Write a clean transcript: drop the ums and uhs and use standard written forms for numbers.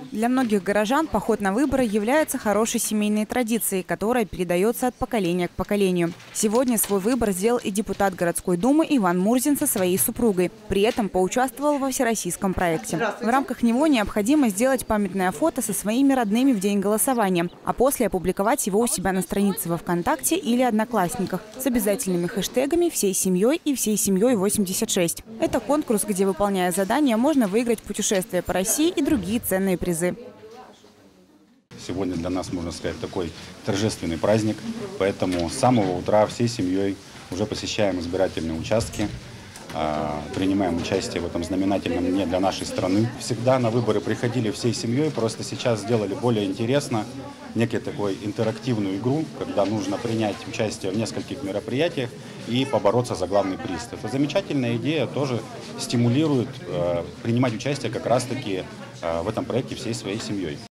Для многих горожан поход на выборы является хорошей семейной традицией, которая передается от поколения к поколению. Сегодня свой выбор сделал и депутат городской думы Иван Мурзин со своей супругой. При этом поучаствовал во всероссийском проекте. В рамках него необходимо сделать памятное фото со своими родными в день голосования, а после опубликовать его у себя на странице во ВКонтакте или Одноклассниках с обязательными хэштегами «Всей семьей» и «Всей семьей 86». Это конкурс, где, выполняя задания, можно выиграть путешествие по России и другие ценные призы. Сегодня для нас, можно сказать, такой торжественный праздник, поэтому с самого утра всей семьей уже посещаем избирательные участки, принимаем участие в этом знаменательном дне для нашей страны. Всегда на выборы приходили всей семьей, просто сейчас сделали более интересно, некий такой интерактивную игру, когда нужно принять участие в нескольких мероприятиях и побороться за главный приз. Это замечательная идея, тоже стимулирует принимать участие как раз-таки в этом проекте всей своей семьей.